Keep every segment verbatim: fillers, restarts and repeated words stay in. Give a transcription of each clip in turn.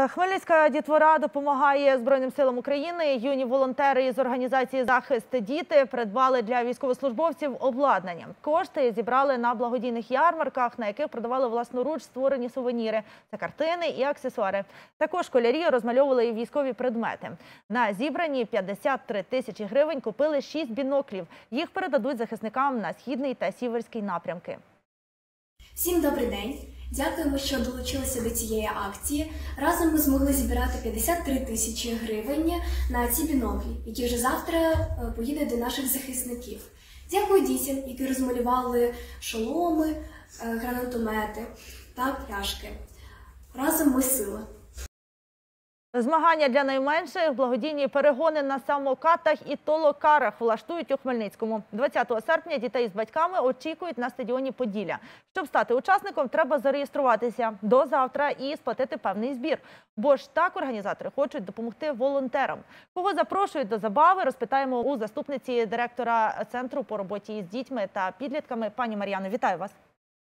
Хмельницька дітвора допомагає Збройним силам України. Юні волонтери із організації «Захист діти» придбали для військовослужбовців обладнання. Кошти зібрали на благодійних ярмарках, на яких продавали власноруч створені сувеніри. Це картини і аксесуари. Також школярі розмальовували і військові предмети. На зібрані п'ятдесят три тисячі гривень купили шість біноклів. Їх передадуть захисникам на Східний та Сіверський напрямки. Всім добрий день! Дякуємо, що долучилися до цієї акції. Разом ми змогли зібрати п'ятдесят три тисячі гривень на ці біноклі, які вже завтра поїдуть до наших захисників. Дякую дітям, які розмалювали шоломи, гранатомети та пляшки. Разом ми сила. Змагання для найменших, благодійні перегони на самокатах і толокарах влаштують у Хмельницькому. двадцятого серпня дітей з батьками очікують на стадіоні «Поділля». Щоб стати учасником, треба зареєструватися до завтра і сплатити певний збір. Бо ж так організатори хочуть допомогти волонтерам. Кого запрошують до забави, розпитаємо у заступниці директора Центру по роботі із дітьми та підлітками. Пані Мар'яно, вітаю вас.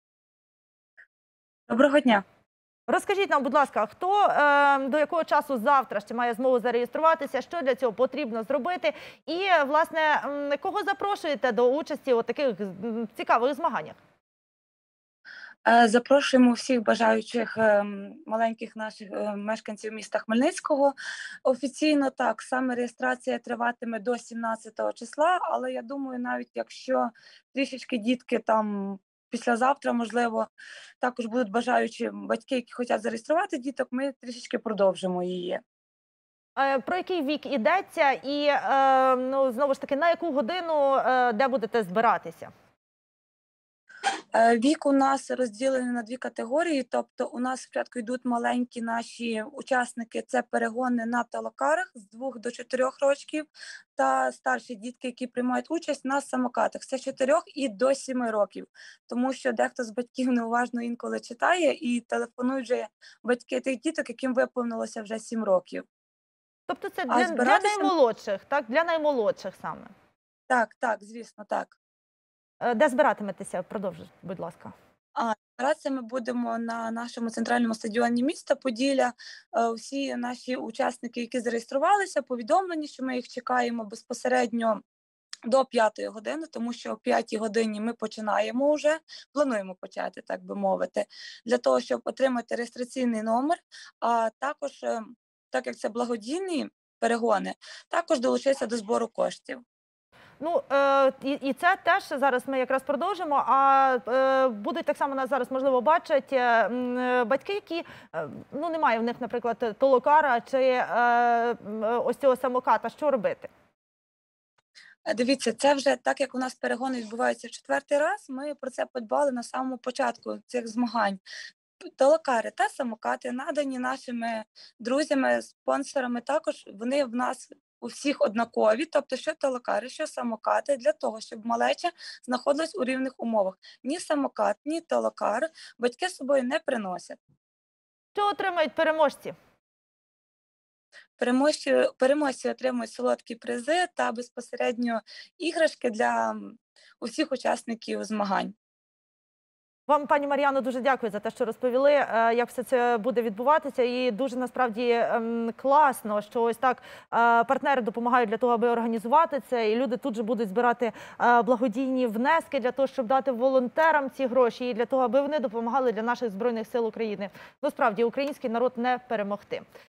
Доброго дня. Розкажіть нам, будь ласка, хто е, до якого часу завтра ще має змогу зареєструватися, що для цього потрібно зробити і, власне, кого запрошуєте до участі у таких цікавих змаганнях? Запрошуємо всіх бажаючих маленьких наших мешканців міста Хмельницького. Офіційно так, саме реєстрація триватиме до сімнадцятого числа, але я думаю, навіть якщо трішечки дітки там післязавтра, можливо, також будуть бажаючі батьки, які хочуть зареєструвати діток, ми трішечки продовжимо її. Про який вік йдеться і, ну, знову ж таки, на яку годину, де будете збиратися? Вік у нас розділений на дві категорії, тобто у нас спочатку йдуть маленькі наші учасники, це перегони на толокарах з двох до чотирьох років, та старші дітки, які приймають участь на самокатах, це з чотирьох і до сіми років, тому що дехто з батьків неуважно інколи читає і телефонують вже батьки тих діток, яким виповнилося вже сім років. Тобто це для, збиратися... для наймолодших, так? Для наймолодших саме? Так, так, звісно, так. Де збиратиметеся? Продовжуйте, будь ласка. А, збиратися ми будемо на нашому центральному стадіоні міста Поділля. Всі наші учасники, які зареєструвалися, повідомлені, що ми їх чекаємо безпосередньо до п'ятої години, тому що о п'ятій годині ми починаємо вже, плануємо почати, так би мовити, для того, щоб отримати реєстраційний номер, а також, так як це благодійні перегони, також долучитися до збору коштів. Ну, е, і, і це теж зараз ми якраз продовжимо, а е, будуть так само нас зараз, можливо, бачать е, батьки, які, е, ну, немає в них, наприклад, толокара чи е, ось цього самоката. Що робити? Дивіться, це вже так, як у нас перегони відбуваються в четвертий раз, ми про це подбали на самому початку цих змагань. Толокари та самокати надані нашими друзями, спонсорами, також вони в нас у всіх однакові, тобто що толокари, що самокати, для того, щоб малеча знаходилась у рівних умовах. Ні самокат, ні толокар батьки з собою не приносять. Що отримають переможці? Переможці, переможці отримують солодкі призи та безпосередньо іграшки для усіх учасників змагань. Вам, пані Мар'яно, дуже дякую за те, що розповіли, як все це буде відбуватися. І дуже, насправді, класно, що ось так партнери допомагають для того, аби організувати це. І люди тут же будуть збирати благодійні внески для того, щоб дати волонтерам ці гроші. І для того, аби вони допомагали для наших Збройних сил України. Насправді, український народ не перемогти.